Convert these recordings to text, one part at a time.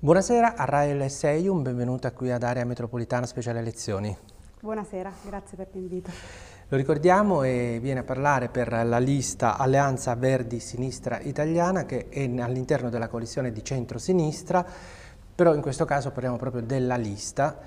Buonasera a Rael Seium, benvenuta qui ad Area Metropolitana Speciale Elezioni. Buonasera, grazie per l'invito. Lo ricordiamo e viene a parlare per la lista Alleanza Verdi-Sinistra Italiana che è all'interno della coalizione di centro-sinistra, però in questo caso parliamo proprio della lista,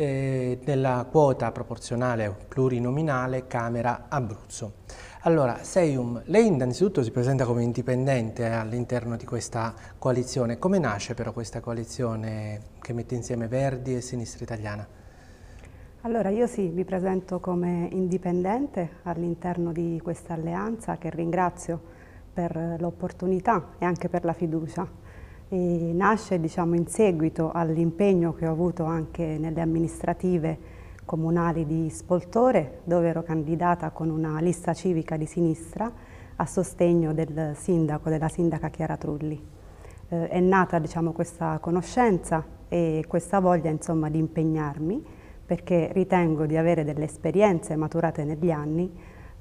della quota proporzionale plurinominale Camera Abruzzo. Allora, Seium, lei innanzitutto si presenta come indipendente all'interno di questa coalizione. Come nasce però questa coalizione che mette insieme Verdi e Sinistra Italiana? Allora, io sì, mi presento come indipendente all'interno di questa alleanza che ringrazio per l'opportunità e anche per la fiducia. E nasce, diciamo, in seguito all'impegno che ho avuto anche nelle amministrative comunali di Spoltore, dove ero candidata con una lista civica di sinistra a sostegno del sindaco, della sindaca Chiara Trulli. È nata, diciamo, questa conoscenza e questa voglia, insomma, di impegnarmi, perché ritengo di avere delle esperienze maturate negli anni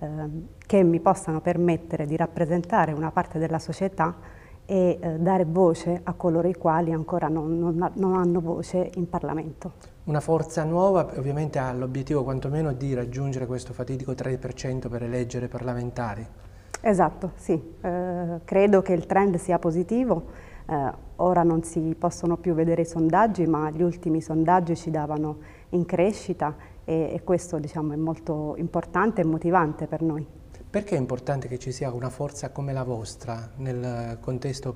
che mi possano permettere di rappresentare una parte della società e dare voce a coloro i quali ancora non hanno voce in Parlamento. Una forza nuova ovviamente ha l'obiettivo quantomeno di raggiungere questo fatidico 3% per eleggere parlamentari. Esatto, sì. Credo che il trend sia positivo. Ora non si possono più vedere i sondaggi, ma gli ultimi sondaggi ci davano in crescita e questo, diciamo, è molto importante e motivante per noi. Perché è importante che ci sia una forza come la vostra nel contesto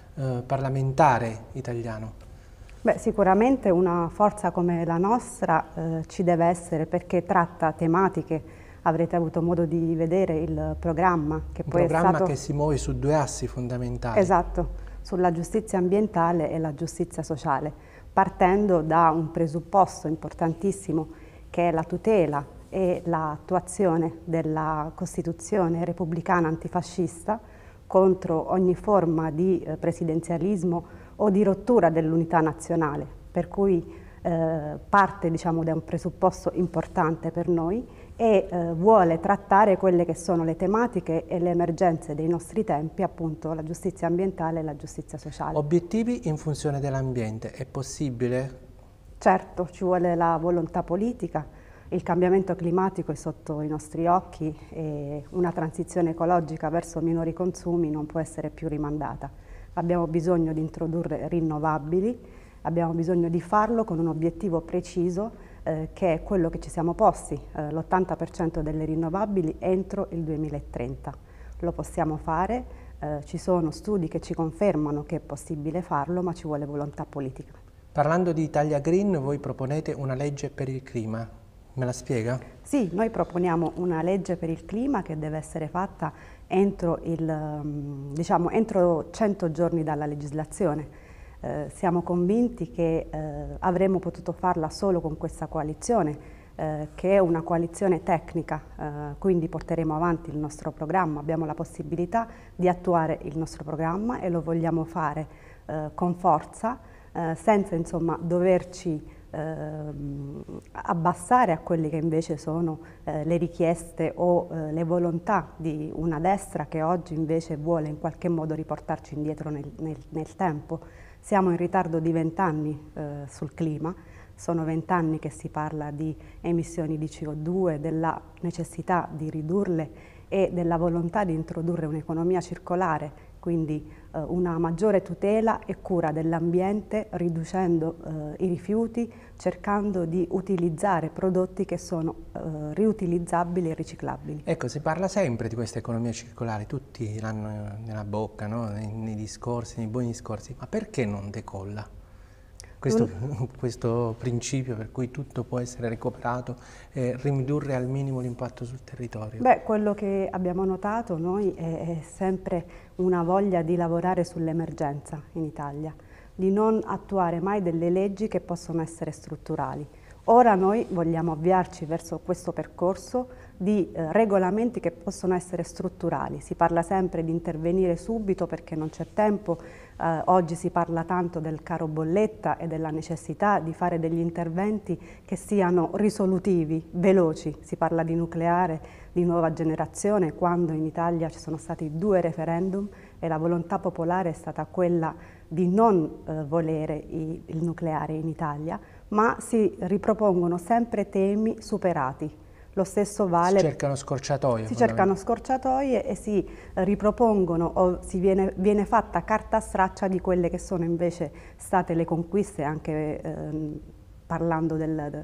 parlamentare italiano? Beh, sicuramente una forza come la nostra ci deve essere perché tratta tematiche, avrete avuto modo di vedere il programma che Un poi è programma stato... che si muove su due assi fondamentali. Esatto, sulla giustizia ambientale e la giustizia sociale, partendo da un presupposto importantissimo che è la tutela e l'attuazione della Costituzione repubblicana antifascista contro ogni forma di presidenzialismo o di rottura dell'unità nazionale, per cui parte, diciamo, da un presupposto importante per noi e vuole trattare quelle che sono le tematiche e le emergenze dei nostri tempi, appunto la giustizia ambientale e la giustizia sociale. Obiettivi in funzione dell'ambiente, è possibile? Certo, ci vuole la volontà politica, il cambiamento climatico è sotto i nostri occhi e una transizione ecologica verso minori consumi non può essere più rimandata. Abbiamo bisogno di introdurre rinnovabili, abbiamo bisogno di farlo con un obiettivo preciso che è quello che ci siamo posti, l'80% delle rinnovabili entro il 2030. Lo possiamo fare, ci sono studi che ci confermano che è possibile farlo, ma ci vuole volontà politica. Parlando di Italia Green, voi proponete una legge per il clima, me la spiega? Sì, noi proponiamo una legge per il clima che deve essere fatta entro, entro 100 giorni dalla legislazione. Siamo convinti che avremmo potuto farla solo con questa coalizione, che è una coalizione tecnica, quindi porteremo avanti il nostro programma, abbiamo la possibilità di attuare il nostro programma e lo vogliamo fare con forza, senza, insomma, doverci abbassare a quelle che invece sono le richieste o le volontà di una destra che oggi invece vuole in qualche modo riportarci indietro nel tempo. Siamo in ritardo di 20 anni sul clima, sono 20 anni che si parla di emissioni di CO2, della necessità di ridurle e della volontà di introdurre un'economia circolare, quindi una maggiore tutela e cura dell'ambiente, riducendo i rifiuti, cercando di utilizzare prodotti che sono riutilizzabili e riciclabili. Ecco, si parla sempre di questa economia circolare, tutti l'hanno nella bocca, no? nei discorsi, nei buoni discorsi, ma perché non decolla? Questo principio per cui tutto può essere recuperato e ridurre al minimo l'impatto sul territorio? Beh, quello che abbiamo notato noi è sempre una voglia di lavorare sull'emergenza in Italia, di non attuare mai delle leggi che possono essere strutturali. Ora noi vogliamo avviarci verso questo percorso di regolamenti che possono essere strutturali. Si parla sempre di intervenire subito perché non c'è tempo, oggi si parla tanto del caro bolletta e della necessità di fare degli interventi che siano risolutivi, veloci. Si parla di nucleare di nuova generazione quando in Italia ci sono stati 2 referendum e la volontà popolare è stata quella di non volere il nucleare in Italia, ma si ripropongono sempre temi superati. Lo stesso vale... Si cercano scorciatoie. Si cercano scorciatoie e si ripropongono o viene fatta carta straccia di quelle che sono invece state le conquiste, anche parlando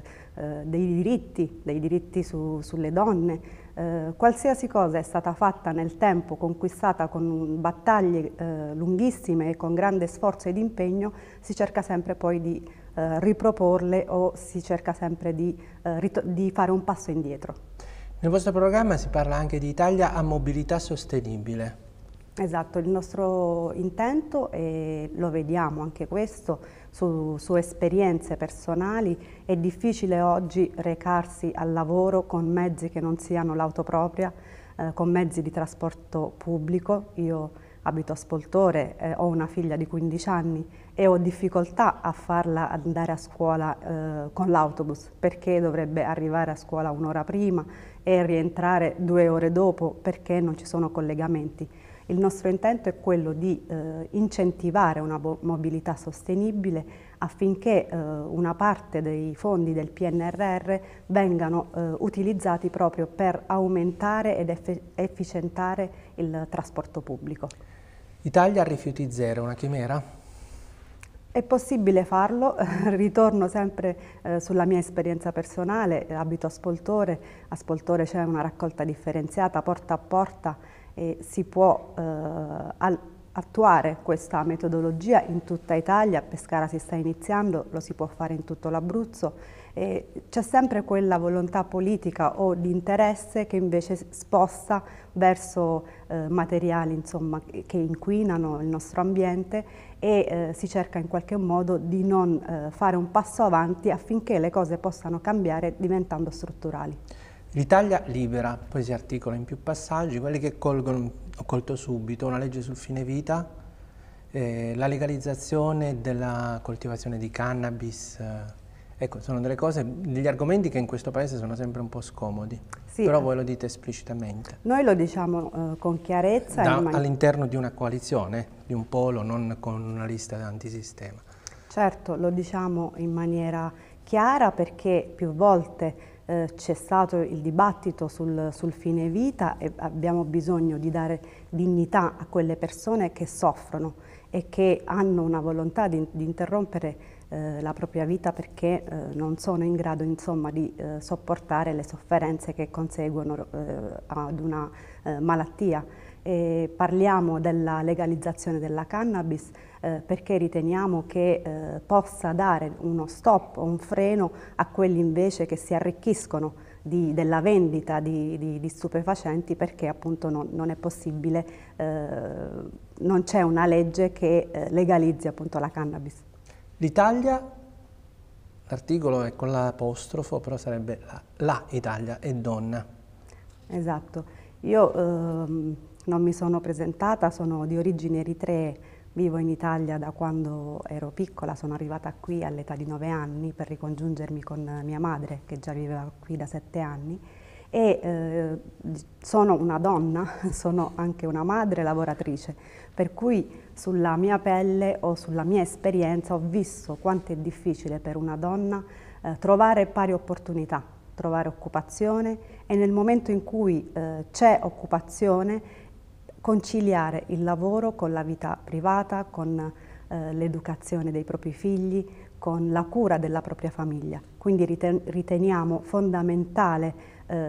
dei diritti sulle donne. Qualsiasi cosa è stata fatta nel tempo, conquistata con battaglie lunghissime e con grande sforzo ed impegno, si cerca sempre poi di riproporle o si cerca sempre di fare un passo indietro. Nel vostro programma si parla anche di Italia a mobilità sostenibile. Esatto, il nostro intento, e lo vediamo anche questo, su esperienze personali, è difficile oggi recarsi al lavoro con mezzi che non siano l'auto propria, con mezzi di trasporto pubblico. Io abito a Spoltore, ho una figlia di 15 anni e ho difficoltà a farla andare a scuola con l'autobus, perché dovrebbe arrivare a scuola un'ora prima e rientrare 2 ore dopo perché non ci sono collegamenti. Il nostro intento è quello di incentivare una mobilità sostenibile affinché una parte dei fondi del PNRR vengano utilizzati proprio per aumentare ed efficientare il trasporto pubblico. Italia a rifiuti zero, una chimera? È possibile farlo, ritorno sempre sulla mia esperienza personale, abito a Spoltore c'è una raccolta differenziata porta a porta e si può attuare questa metodologia in tutta Italia. A Pescara si sta iniziando, lo si può fare in tutto l'Abruzzo. C'è sempre quella volontà politica o di interesse che invece sposta verso materiali, insomma, che inquinano il nostro ambiente e si cerca in qualche modo di non fare un passo avanti affinché le cose possano cambiare diventando strutturali. L'Italia libera, poi si articola in più passaggi, quelli che ho colto subito, una legge sul fine vita, la legalizzazione della coltivazione di cannabis, ecco, sono delle cose, degli argomenti che in questo paese sono sempre un po' scomodi, sì, però voi lo dite esplicitamente. Noi lo diciamo con chiarezza. All'interno di una coalizione, di un polo, non con una lista antisistema. Certo, lo diciamo in maniera chiara perché più volte c'è stato il dibattito sul fine vita e abbiamo bisogno di dare dignità a quelle persone che soffrono e che hanno una volontà di interrompere la propria vita perché non sono in grado, insomma, di sopportare le sofferenze che conseguono ad una malattia. Parliamo della legalizzazione della cannabis perché riteniamo che possa dare uno stop o un freno a quelli invece che si arricchiscono della vendita di stupefacenti, perché appunto non è possibile, non c'è una legge che legalizzi appunto la cannabis. L'Italia, l'articolo è con l'apostrofo, però sarebbe la Italia è donna. Esatto, io non mi sono presentata, sono di origini eritree, vivo in Italia da quando ero piccola, sono arrivata qui all'età di 9 anni per ricongiungermi con mia madre che già viveva qui da 7 anni e sono una donna, sono anche una madre lavoratrice, per cui sulla mia pelle o sulla mia esperienza ho visto quanto è difficile per una donna trovare pari opportunità, trovare occupazione e nel momento in cui c'è occupazione conciliare il lavoro con la vita privata, con l'educazione dei propri figli, con la cura della propria famiglia. Quindi riteniamo fondamentale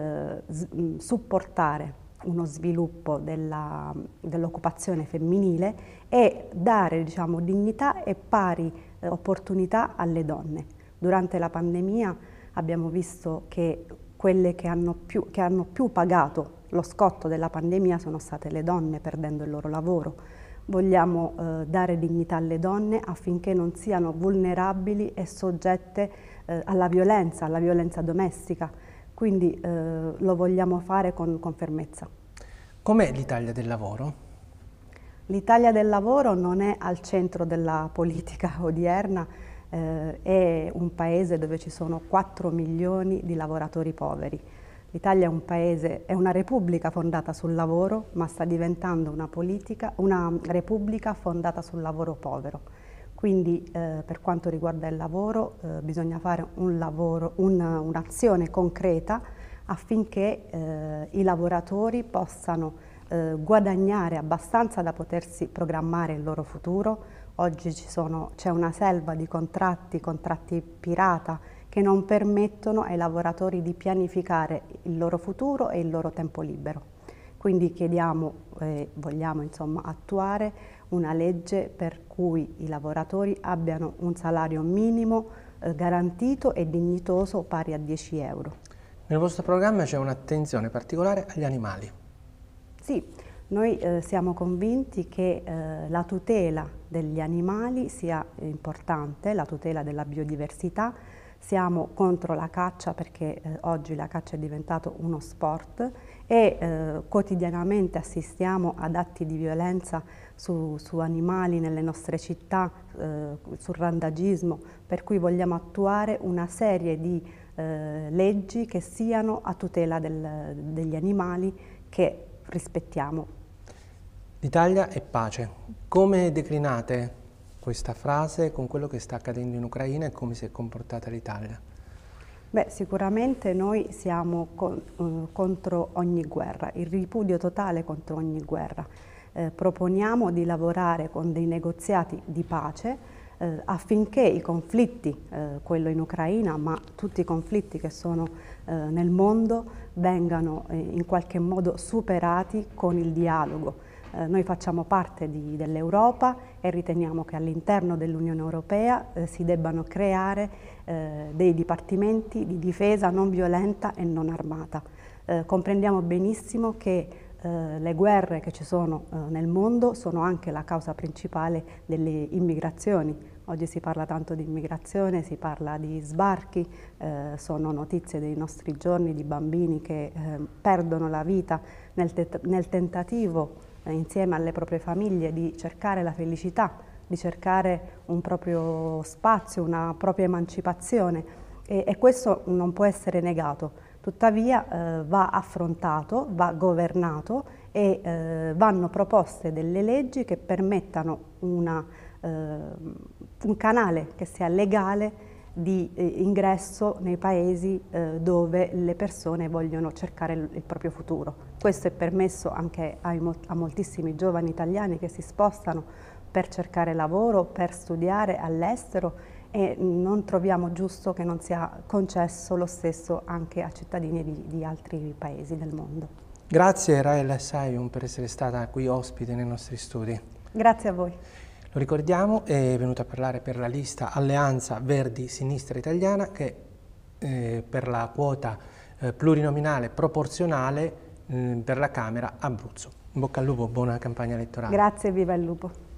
supportare uno sviluppo dell'occupazione femminile e dare, diciamo, dignità e pari opportunità alle donne. Durante la pandemia abbiamo visto che quelle che hanno più pagato lo scotto della pandemia sono state le donne, perdendo il loro lavoro. Vogliamo dare dignità alle donne affinché non siano vulnerabili e soggette alla violenza domestica. Quindi lo vogliamo fare con fermezza. Com'è l'Italia del lavoro? L'Italia del lavoro non è al centro della politica odierna, è un paese dove ci sono 4 milioni di lavoratori poveri. L'Italia è un paese, è una repubblica fondata sul lavoro, ma sta diventando una repubblica fondata sul lavoro povero. Quindi per quanto riguarda il lavoro bisogna fare un'azione concreta affinché i lavoratori possano guadagnare abbastanza da potersi programmare il loro futuro. Oggi c'è una selva di contratti pirata, che non permettono ai lavoratori di pianificare il loro futuro e il loro tempo libero. Quindi chiediamo e vogliamo insomma attuare una legge per cui i lavoratori abbiano un salario minimo garantito e dignitoso pari a 10 euro. Nel vostro programma c'è un'attenzione particolare agli animali. Sì, noi siamo convinti che la tutela degli animali sia importante, la tutela della biodiversità. Siamo contro la caccia perché oggi la caccia è diventato uno sport e quotidianamente assistiamo ad atti di violenza su animali nelle nostre città, sul randagismo, per cui vogliamo attuare una serie di leggi che siano a tutela degli animali che rispettiamo. L'Italia è pace. Come declinate questa frase con quello che sta accadendo in Ucraina e come si è comportata l'Italia? Beh, sicuramente noi siamo contro ogni guerra, il ripudio totale contro ogni guerra. Proponiamo di lavorare con dei negoziati di pace affinché i conflitti, quello in Ucraina, ma tutti i conflitti che sono nel mondo, vengano in qualche modo superati con il dialogo. Noi facciamo parte dell'Europa e riteniamo che all'interno dell'Unione Europea si debbano creare dei dipartimenti di difesa non violenta e non armata. Comprendiamo benissimo che le guerre che ci sono nel mondo sono anche la causa principale delle immigrazioni. Oggi si parla tanto di immigrazione, si parla di sbarchi, sono notizie dei nostri giorni di bambini che perdono la vita nel tentativo insieme alle proprie famiglie di cercare la felicità, di cercare un proprio spazio, una propria emancipazione e questo non può essere negato. Tuttavia va affrontato, va governato e vanno proposte delle leggi che permettano un canale che sia legale di ingresso nei paesi dove le persone vogliono cercare il proprio futuro. Questo è permesso anche a moltissimi giovani italiani che si spostano per cercare lavoro, per studiare all'estero e non troviamo giusto che non sia concesso lo stesso anche a cittadini di altri paesi del mondo. Grazie Rael Sayum per essere stata qui ospite nei nostri studi. Grazie a voi. Lo ricordiamo, è venuto a parlare per la lista Alleanza Verdi Sinistra Italiana che per la quota plurinominale proporzionale per la Camera Abruzzo. In bocca al lupo, buona campagna elettorale. Grazie, viva il lupo.